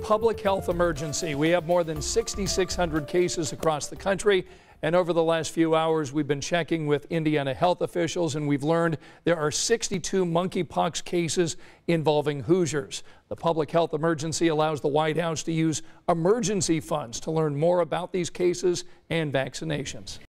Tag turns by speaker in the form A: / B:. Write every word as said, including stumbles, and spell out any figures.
A: public health emergency. We have more than six thousand six hundred cases across the country. And over the last few hours, we've been checking with Indiana health officials, and we've learned there are sixty-two monkeypox cases involving Hoosiers. The public health emergency allows the White House to use emergency funds to learn more about these cases and vaccinations.